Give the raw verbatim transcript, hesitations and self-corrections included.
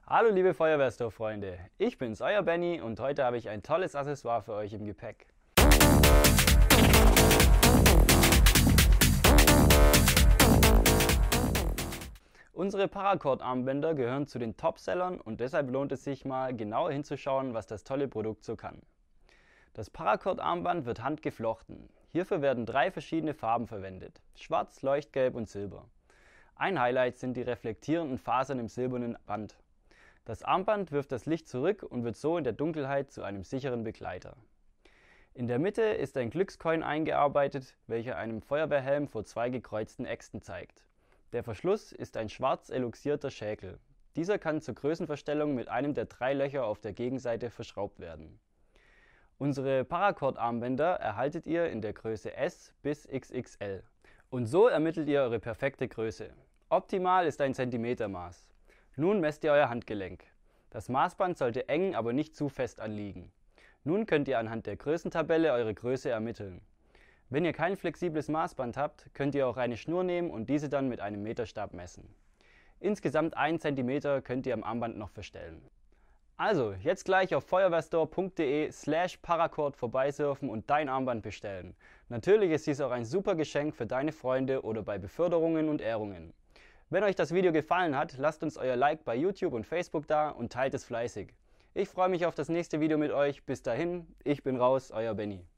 Hallo liebe Feuerwehrstore-Freunde, ich bin's, euer Benny und heute habe ich ein tolles Accessoire für euch im Gepäck. Unsere Paracord-Armbänder gehören zu den Topsellern und deshalb lohnt es sich mal genauer hinzuschauen, was das tolle Produkt so kann. Das Paracord-Armband wird handgeflochten. Hierfür werden drei verschiedene Farben verwendet: Schwarz, Leuchtgelb und Silber. Ein Highlight sind die reflektierenden Fasern im silbernen Band. Das Armband wirft das Licht zurück und wird so in der Dunkelheit zu einem sicheren Begleiter. In der Mitte ist ein Glückscoin eingearbeitet, welcher einem Feuerwehrhelm vor zwei gekreuzten Äxten zeigt. Der Verschluss ist ein schwarz eluxierter Schäkel. Dieser kann zur Größenverstellung mit einem der drei Löcher auf der Gegenseite verschraubt werden. Unsere Paracord-Armbänder erhaltet ihr in der Größe S bis X X L. Und so ermittelt ihr eure perfekte Größe. Optimal ist ein Zentimetermaß. Nun messt ihr euer Handgelenk. Das Maßband sollte eng, aber nicht zu fest anliegen. Nun könnt ihr anhand der Größentabelle eure Größe ermitteln. Wenn ihr kein flexibles Maßband habt, könnt ihr auch eine Schnur nehmen und diese dann mit einem Meterstab messen. Insgesamt einen Zentimeter könnt ihr am Armband noch verstellen. Also, jetzt gleich auf feuerwehrstore punkt de slash paracord vorbeisurfen und dein Armband bestellen. Natürlich ist dies auch ein super Geschenk für deine Freunde oder bei Beförderungen und Ehrungen. Wenn euch das Video gefallen hat, lasst uns euer Like bei YouTube und Facebook da und teilt es fleißig. Ich freue mich auf das nächste Video mit euch. Bis dahin, ich bin raus, euer Benny.